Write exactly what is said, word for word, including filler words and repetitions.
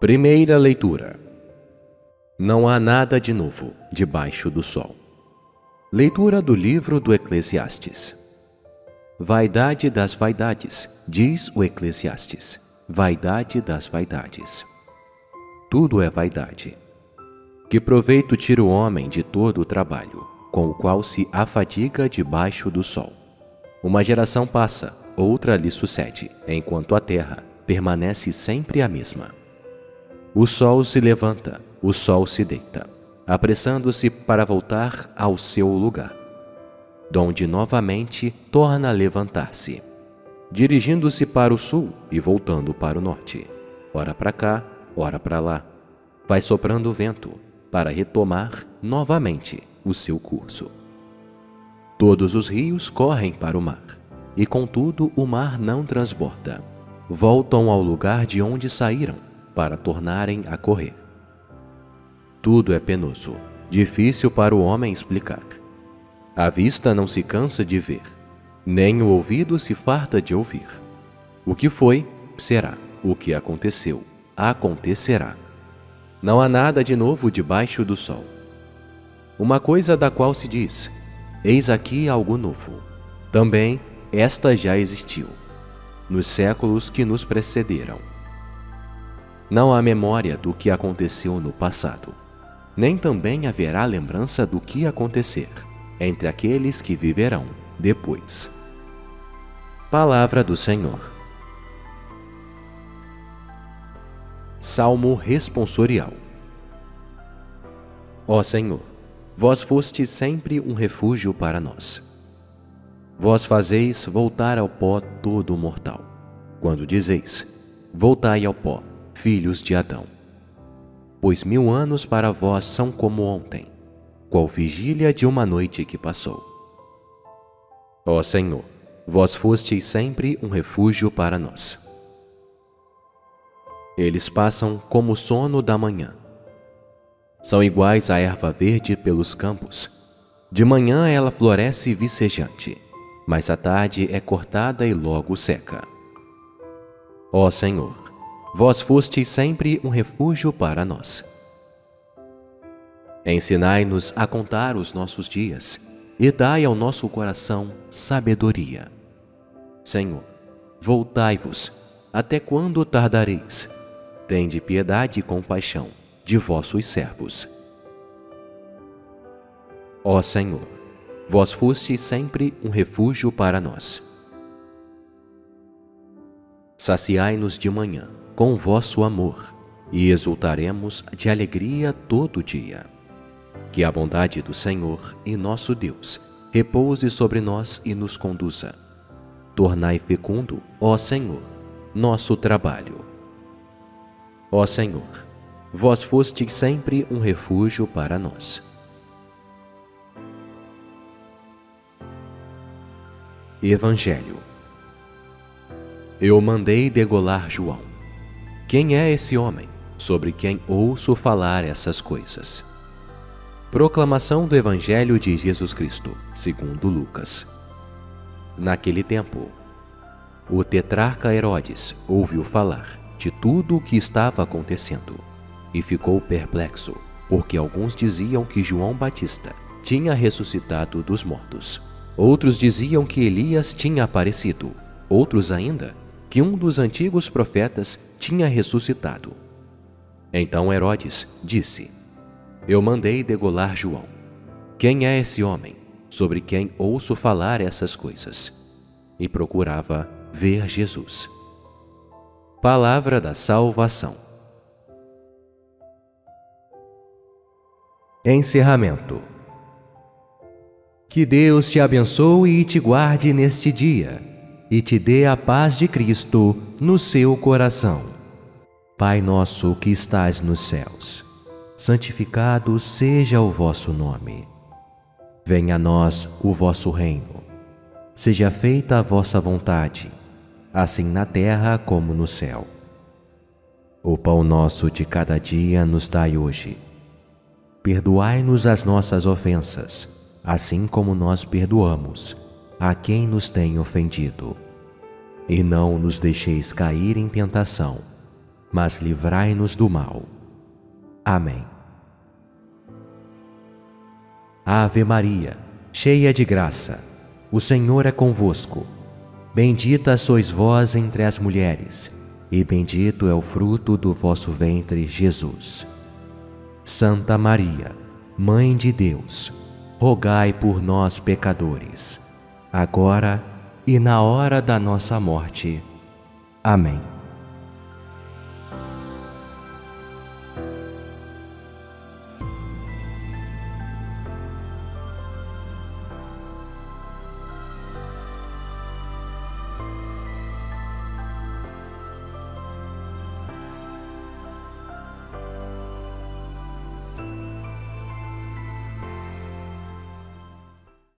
Primeira leitura. Não há nada de novo debaixo do sol. Leitura do livro do Eclesiastes. Vaidade das vaidades, diz o Eclesiastes. Vaidade das vaidades. Tudo é vaidade. Que proveito tira o homem de todo o trabalho, com o qual se afadiga debaixo do sol? Uma geração passa, outra lhe sucede, enquanto a terra permanece sempre a mesma. O sol se levanta, o sol se deita, apressando-se para voltar ao seu lugar, donde novamente torna a levantar-se, dirigindo-se para o sul e voltando para o norte, ora para cá, ora para lá. Vai soprando o vento para retomar novamente o seu curso. Todos os rios correm para o mar, e contudo o mar não transborda. Voltam ao lugar de onde saíram, para tornarem a correr. Tudo é penoso, difícil para o homem explicar. A vista não se cansa de ver, nem o ouvido se farta de ouvir. O que foi, será. O que aconteceu, acontecerá. Não há nada de novo debaixo do sol. Uma coisa da qual se diz: eis aqui algo novo. Também esta já existiu, nos séculos que nos precederam. Não há memória do que aconteceu no passado, nem também haverá lembrança do que acontecer entre aqueles que viverão depois. Palavra do Senhor. Salmo responsorial. Ó Senhor, vós fostes sempre um refúgio para nós. Vós fazeis voltar ao pó todo mortal, quando dizeis: voltai ao pó, filhos de Adão. Pois mil anos para vós são como ontem, qual vigília de uma noite que passou. Ó Senhor, vós fostes sempre um refúgio para nós. Eles passam como o sono da manhã. São iguais à erva verde pelos campos. De manhã ela floresce vicejante, mas à tarde é cortada e logo seca. Ó Senhor, vós fostes sempre um refúgio para nós. Ensinai-nos a contar os nossos dias e dai ao nosso coração sabedoria. Senhor, voltai-vos, até quando tardareis? Tende piedade e compaixão de vossos servos. Ó Senhor, vós fostes sempre um refúgio para nós. Saciai-nos de manhã com vosso amor, e exultaremos de alegria todo dia. Que a bondade do Senhor e nosso Deus repouse sobre nós e nos conduza. Tornai fecundo, ó Senhor, nosso trabalho. Ó Senhor, vós fostes sempre um refúgio para nós. Evangelho. Eu mandei degolar João. Quem é esse homem, sobre quem ouço falar essas coisas? Proclamação do Evangelho de Jesus Cristo, segundo Lucas. Naquele tempo, o tetrarca Herodes ouviu falar de tudo o que estava acontecendo e ficou perplexo, porque alguns diziam que João Batista tinha ressuscitado dos mortos. Outros diziam que Elias tinha aparecido. Outros ainda, que um dos antigos profetas tinha ressuscitado. Então Herodes disse: eu mandei degolar João. Quem é esse homem, sobre quem ouço falar essas coisas? E procurava ver Jesus. Palavra da salvação. Encerramento. Que Deus te abençoe e te guarde neste dia, e te dê a paz de Cristo no seu coração. Pai nosso que estás nos céus, santificado seja o vosso nome. Venha a nós o vosso reino. Seja feita a vossa vontade, assim na terra como no céu. O pão nosso de cada dia nos dai hoje. Perdoai-nos as nossas ofensas, assim como nós perdoamos a quem nos tem ofendido. E não nos deixeis cair em tentação, mas livrai-nos do mal. Amém. Ave Maria, cheia de graça, o Senhor é convosco. Bendita sois vós entre as mulheres, e bendito é o fruto do vosso ventre, Jesus. Santa Maria, Mãe de Deus, rogai por nós, pecadores, agora e na hora da nossa morte. Amém.